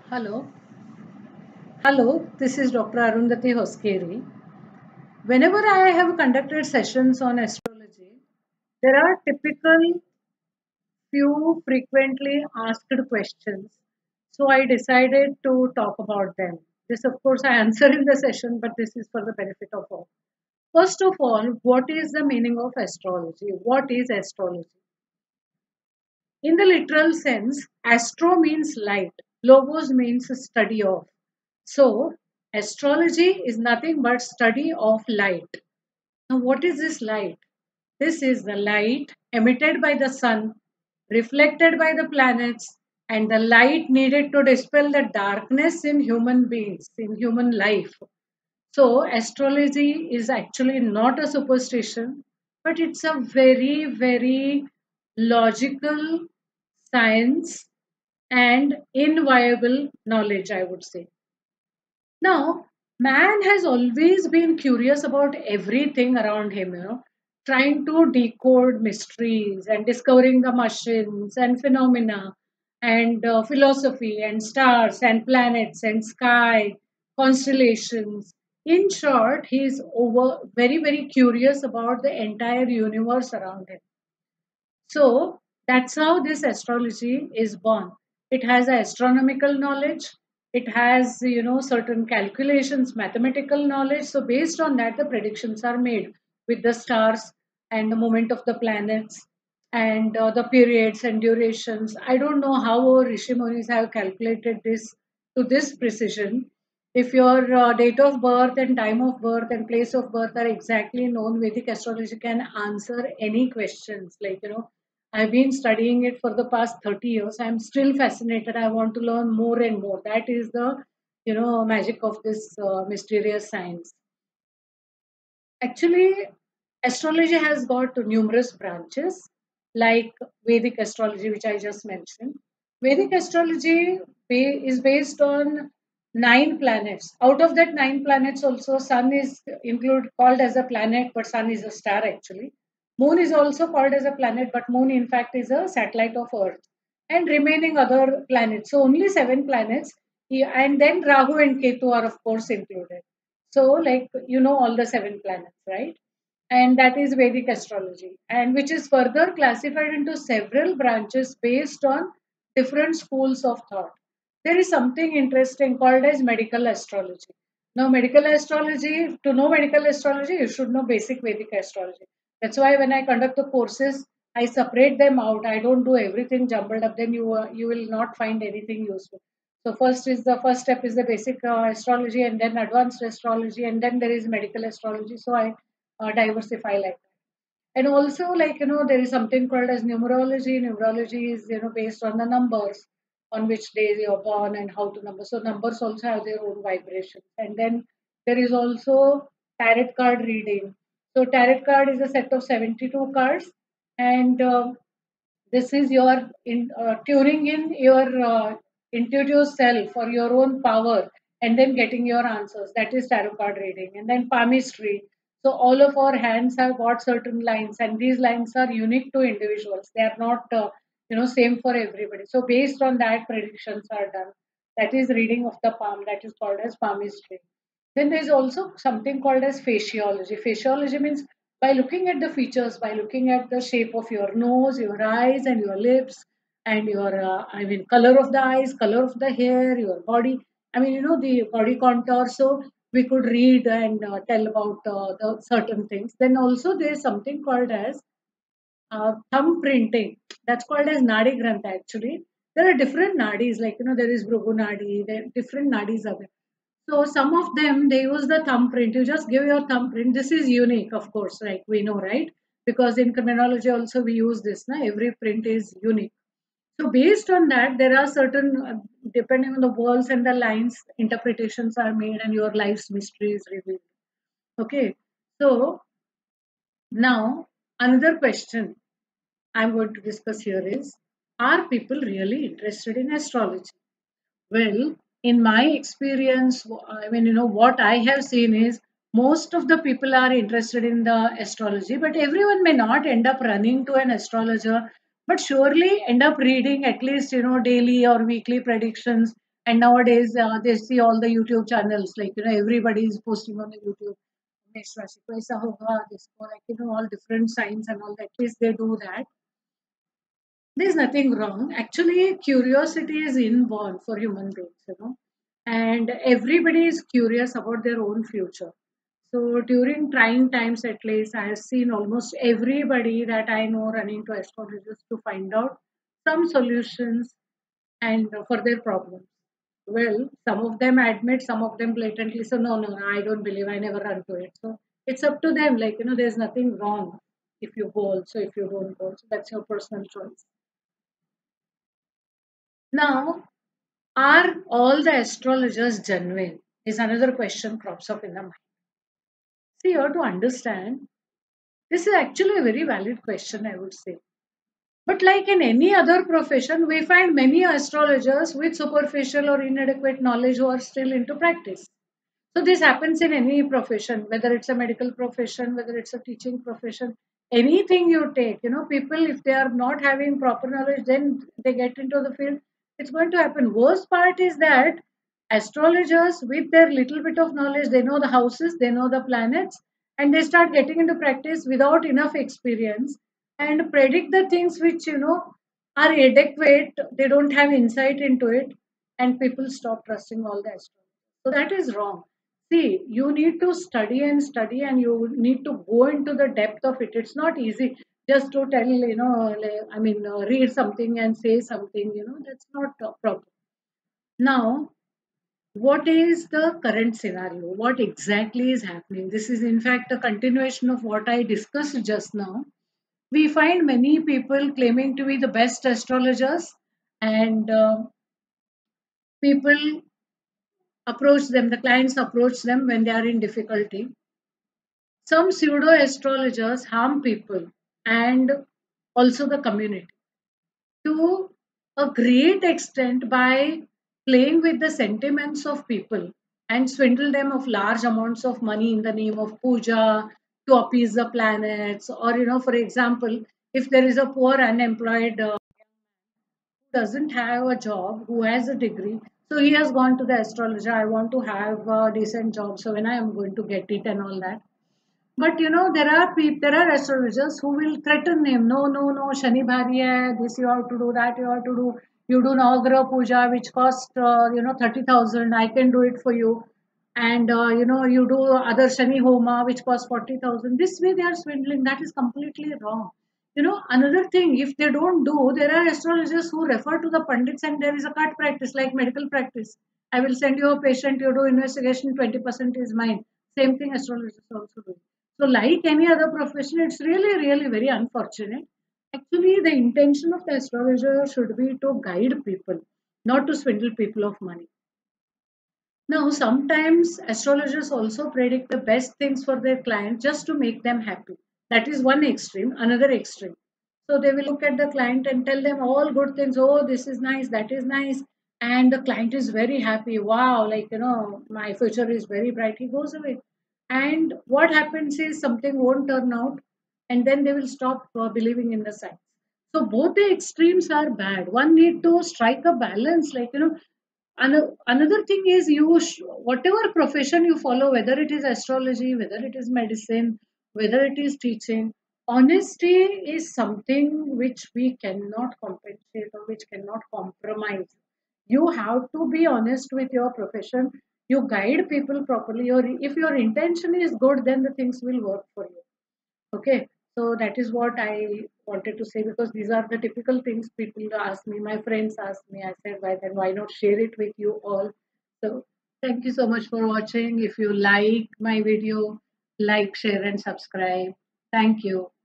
Hello. Hello, this is Dr. Arundhati Hoskeri. Whenever I have conducted sessions on astrology, there are typical few frequently asked questions. So I decided to talk about them. This, of course, I answer in the session, but this is for the benefit of all. First of all, what is the meaning of astrology? What is astrology? In the literal sense, astro means light, logos means study of. So, astrology is nothing but study of light. Now, what is this light? This is the light emitted by the sun, reflected by the planets, and the light needed to dispel the darkness in human beings, in human life. So, astrology is actually not a superstition, but it's a very, very logical science and inviolable knowledge, I would say. Now, man has always been curious about everything around him, trying to decode mysteries and discovering the machines and phenomena and philosophy and stars and planets and sky, constellations. In short, he is very, very curious about the entire universe around him. So that's how this astrology is born. It has astronomical knowledge. It has, certain calculations, mathematical knowledge. So based on that, the predictions are made with the stars and the movement of the planets and the periods and durations. I don't know how our Rishi Munis have calculated this to this precision. If your date of birth and time of birth and place of birth are exactly known, Vedic astrology can answer any questions. I've been studying it for the past 30 years. I'm still fascinated. I want to learn more and more. That is the, magic of this mysterious science. Actually, astrology has got numerous branches, like Vedic astrology, which I just mentioned. Vedic astrology is based on nine planets. Out of that nine planets, also Sun is called as a planet, but Sun is a star actually. Moon is also called as a planet, but Moon in fact is a satellite of Earth, and remaining other planets. So only seven planets, yeah, and then Rahu and Ketu are of course included. So, like, all the seven planets, right? And that is Vedic astrology, and which is further classified into several branches based on different schools of thought. There is something interesting called as medical astrology. Now, medical astrology, to know medical astrology, you should know basic Vedic astrology. That's why when I conduct the courses, I separate them out. I don't do everything jumbled up. Then you will not find anything useful. So first step is the basic astrology, and then advanced astrology, and then there is medical astrology. So I diversify like that. And also, like, there is something called as numerology. Numerology is, based on the numbers, on which day you're born and how to number. So numbers also have their own vibrations. And then there is also tarot card reading. So tarot card is a set of 72 cards, and this is your tuning in your intuitive self or your own power, and then getting your answers. That is tarot card reading. And then palmistry. So all of our hands have got certain lines, and these lines are unique to individuals. They are not, same for everybody. So based on that, predictions are done. That is reading of the palm. That is called as palmistry. Then there is also something called as fasciology. Fasciology means by looking at the features, by looking at the shape of your nose, your eyes, and your lips, and your, color of the eyes, color of the hair, your body. The body contour. So we could read and tell about the certain things. Then also there is something called as thumb printing. That's called as nadi grantha actually. There are different nadis, like, there is Bhrugu nadi, there different nadis are there. So some of them they use the thumbprint. You just give your thumbprint. This is unique, of course, like we know, right? Because in criminology also we use this. Na? Every print is unique. So based on that, there are certain, depending on the walls and the lines, interpretations are made, and your life's mystery is revealed. Okay. So now another question I'm going to discuss here is: are people really interested in astrology? Well, in my experience, what I have seen is most of the people are interested in the astrology, but everyone may not end up running to an astrologer, but surely end up reading at least, daily or weekly predictions And nowadays, they see all the YouTube channels, like, everybody is posting on the YouTube. Next Rashi ko aisa hoga, this ko, like, all different signs and all that. At least they do that. There's nothing wrong. Actually, curiosity is inborn for human beings. And everybody is curious about their own future. So during trying times, at least, I have seen almost everybody that I know running to astrologers to find out some solutions and for their problems. Well, some of them admit, some of them blatantly say, no, no, I don't believe, I never run to it. So it's up to them. Like, there's nothing wrong if you go also, if you don't go. So that's your personal choice. Now, are all the astrologers genuine? Is another question crops up in the mind. See, you have to understand, this is actually a very valid question, I would say. But like in any other profession, we find many astrologers with superficial or inadequate knowledge who are still into practice. So this happens in any profession, whether it's a medical profession, whether it's a teaching profession, anything you take, people, if they are not having proper knowledge, then they get into the field, it's going to happen. Worst part is that astrologers, with their little bit of knowledge, they know the houses, they know the planets, and they start getting into practice without enough experience and predict the things which, are adequate. They don't have insight into it, and people stop trusting all the astrologers. So that is wrong. See, you need to study and you need to go into the depth of it. It's not easy just to tell, read something and say something, that's not proper. Now, what is the current scenario? What exactly is happening? This is, in fact, a continuation of what I discussed just now. We find many people claiming to be the best astrologers, and people approach them, the clients approach them when they are in difficulty. Some pseudo astrologers harm people and also the community to a great extent by playing with the sentiments of people and swindle them of large amounts of money in the name of puja to appease the planets. Or, for example, if there is a poor unemployed who doesn't have a job, who has a degree, so he has gone to the astrologer, I want to have a decent job, so when I am going to get it and all that. But there are people, there are astrologers who will threaten him. No, no, no, Shani Bhari hai, this you have to do, that you have to do. You do Navagraha Puja, which cost 30,000. I can do it for you. And you do other Shani Homa, which costs 40,000. This way they are swindling. That is completely wrong. Another thing, if they don't do, there are astrologers who refer to the pundits, and there is a cut practice like medical practice. I will send you a patient, you do investigation, 20% is mine. Same thing astrologers also do. So, like any other profession, it's really, really very unfortunate. Actually, the intention of the astrologer should be to guide people, not to swindle people of money. Now, sometimes astrologers also predict the best things for their client just to make them happy. That is one extreme. Another extreme, so they will look at the client and tell them all good things. Oh, this is nice, that is nice. And the client is very happy. Wow, like, my future is very bright. He goes away. And what happens is something won't turn out. And then they will stop believing in the signs. So both the extremes are bad. One need to strike a balance. Like, another thing is whatever profession you follow, whether it is astrology, whether it is medicine, whether it is teaching, honesty is something which we cannot compensate or which cannot compromise. You have to be honest with your profession. You guide people properly, or if your intention is good, then the things will work for you. Okay, so that is what I wanted to say, because these are the typical things people ask me, my friends ask me. I said, why then why not share it with you all? So thank you so much for watching. If you like my video, like, share, and subscribe. Thank you.